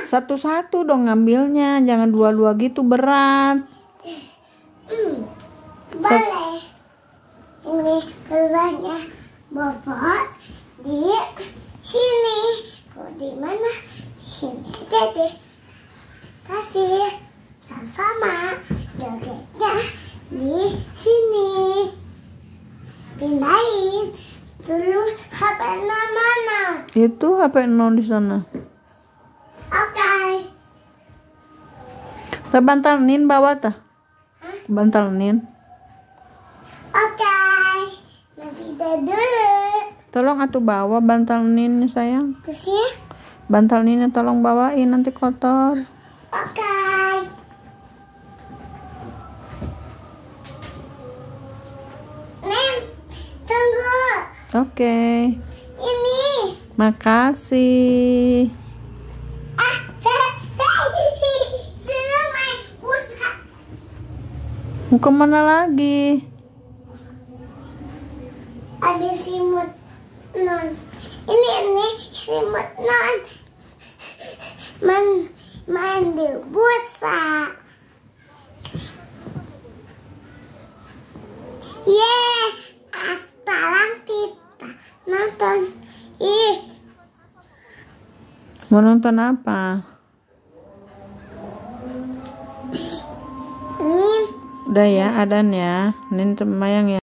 Satu-satu dong ngambilnya, jangan dua-dua gitu, berat. Boleh. Ini keluarnya bobot di sini. Kok di mana? Di sini aja deh. Kasih sama-sama. Jogetnya di sini. Pindahin dulu HP mana? Itu HP nol di sana. Oke. Kita bantal Nin bawa tah. Bantal Nin. Oke. Nanti dulu. Tolong atuh bawa bantal Nin sayang. Terus ya? Bantal Nin tolong bawain, nanti kotor. Oke. Nen, tunggu. Oke. Ini. Makasih. Suruh main pusat. Mau kemana lagi? Ada simut non. Ini simut non. Mandi busa. Sekarang kita nonton. Mau nonton apa? Ini Udah ya, adan ya. Nin sembayang ya.